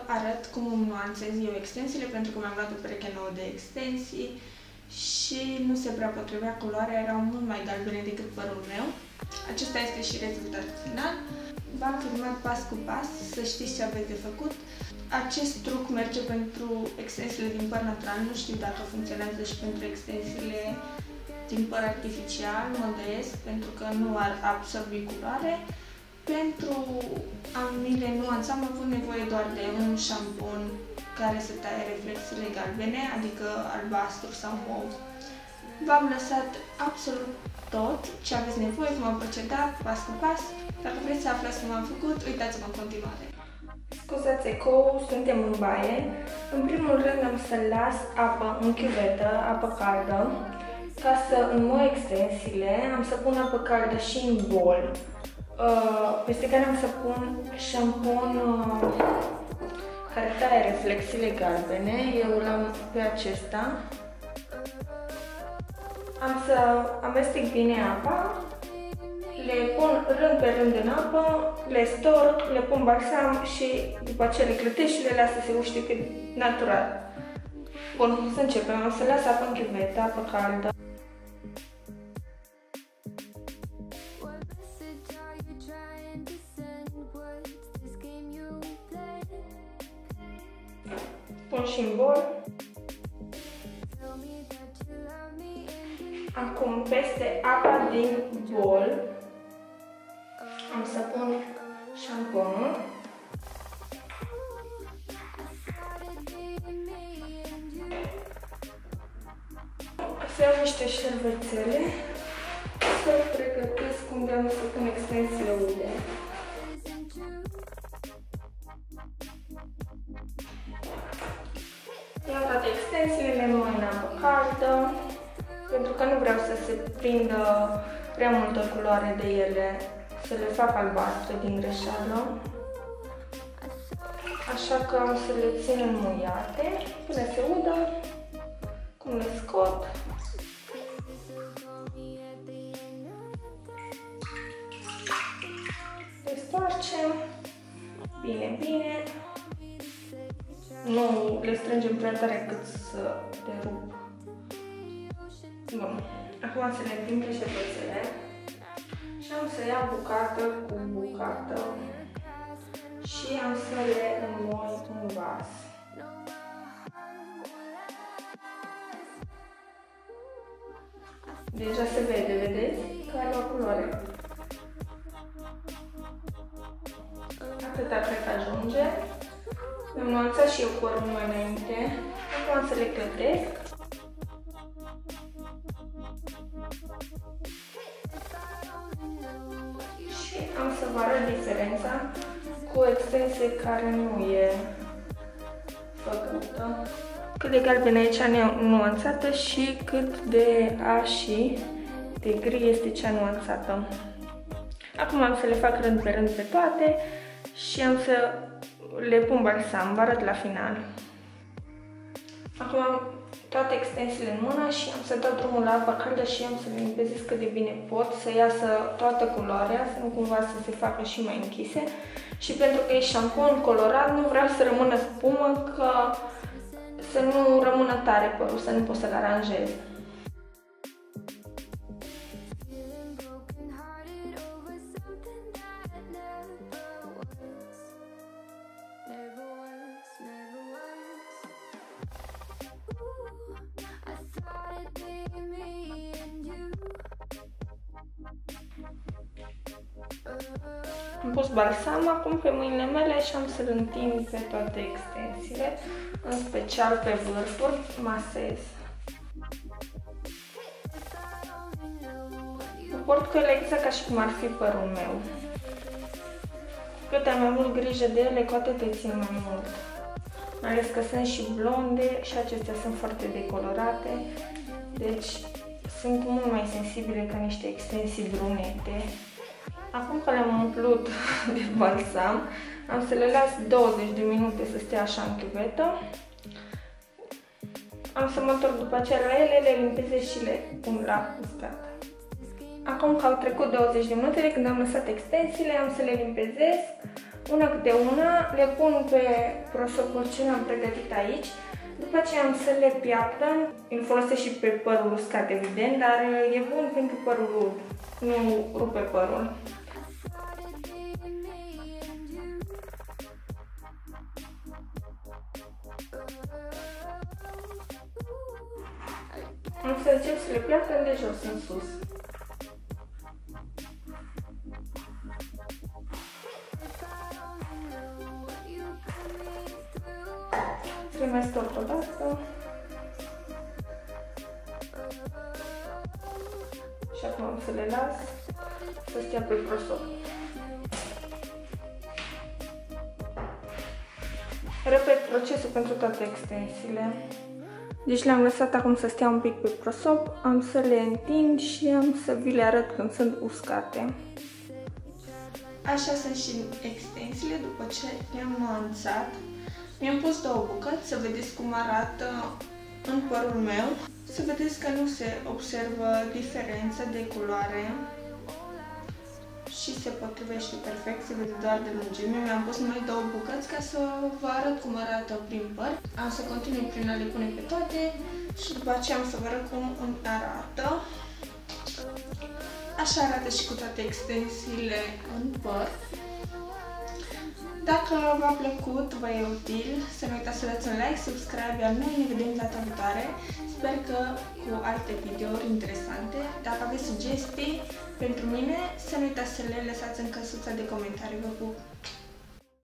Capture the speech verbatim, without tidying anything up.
arăt cum îmi nuanțez eu extensiile, pentru că mi-am luat o pereche nouă de extensii și nu se prea potrivea culoarea, erau mult mai galbene decât părul meu. Acesta este și rezultatul final. V-am filmat pas cu pas, să știți ce aveți de făcut. Acest truc merge pentru extensiile din păr natural, nu știu dacă funcționează și pentru extensiile din păr artificial, mă îndoiesc, pentru că nu ar absorbi culoare. Pentru a mi le nuanța am avut nevoie doar de un șampon care să taie reflexele galbene, adică albastru sau mov. V-am lăsat absolut tot ce aveți nevoie, cum am procedat, pas cu pas. Dacă vreți să aflați cum am făcut, uitați-mă în continuare. Scuzați ecou, suntem în baie. În primul rând am să las apă în chiuvetă, apă caldă. Ca să înmoi extensiile, am să pun apă caldă și în bol, peste care am să pun șampon care taie reflexile galbene. Eu l-am pe acesta. Am să amestec bine apa, le pun rând pe rând în apă, le storc, le pun balsam și după aceea le clătesc și le las să se uștică natural. Bun, să începem. Am să las apă în chiuvetă, apă caldă. Pun și în bol. Acum, peste apa din bol, am să pun șamponul. Să iau niște șervețele, să pregătesc unde am să pun extensiile ude. Iau toate extensiile, le moi în apă caldă, pentru că nu vreau să se prindă prea multă culoare de ele, să le fac albastre din greșeală. Așa că am să le țin înmuiate până se udă, cum le scot. Le stoarcem bine, bine. Nu le strângem prea tare cât să le rup. Bun. Acum să le prind pe șervețele și am să iau bucată cu bucată și am să le înmoi în vas. Deja se vede, vedeți? Că are o culoare. Atâta cred că ajunge. Mi-am nuanțat și eu părul mai înainte. Acum să le clătesc. Și am să vă arăt diferența cu o extensie care nu e făcută. Cât de galbenă e cea nuanțată și cât de aș de gri este cea nuanțată. Acum am să le fac rând pe rând pe toate și am să le pun balsam, vă arăt la final. Acum am toate extensiile în mână și am să dau drumul la apă caldă și am să le limpezez cât de bine pot, să iasă toată culoarea, să nu cumva să se facă și mai închise. Și pentru că e șampon colorat, nu vreau să rămână spumă, că să nu rămână tare părul, să nu pot să-l aranjez. Am pus balsam acum pe mâinile mele și am să-l întind pe toate extensiile, în special pe vârfuri, masez. Mă port cu ele exact ca și cum ar fi părul meu. Cât am mai mult grijă de ele, cu atât îi țin mai mult. Mai ales că sunt și blonde și acestea sunt foarte decolorate, deci sunt mult mai sensibile ca niște extensii brunete. Acum că le-am umplut de balsam, am să le las douăzeci de minute să stea așa în chiuvetă. Am să mă întorc după aceea la ele, le limpezez și le pun la uscat. Acum că au trecut douăzeci de minute de când am lăsat extensiile, am să le limpezesc una câte una, le pun pe prosopul ce l-am pregătit aici. După aceea am să le piaptăn. Îl folosesc și pe părul uscat, evident, dar e bun pentru părul rud, nu rupe părul. Am să încep să le piaptăn de jos în sus. Le mai stop odată. Și acum am să le las să stea pe prosop. Repet procesul pentru toate extensiile. Deci le-am lăsat acum să stea un pic pe prosop, am să le întind și am să vi le arăt când sunt uscate. Așa sunt și extensiile după ce le-am nuanțat. Mi-am pus două bucăți să vedeți cum arată în părul meu. Să vedeți că nu se observă diferență de culoare și se potrivește perfect, se vede doar de lungime. Mi-am pus numai două bucăți ca să vă arăt cum arată prin păr. Am să continui prin a le pune pe toate și după aceea am să vă arăt cum îmi arată. Așa arată și cu toate extensiile în păr. Dacă v-a plăcut, vă e util, să nu uitați să dați un like, subscribe, iar noi ne vedem data viitoare. Sper că cu alte videouri interesante. Dacă aveți sugestii pentru mine, să nu uitați să le lăsați în căsuța de comentarii. Vă pup!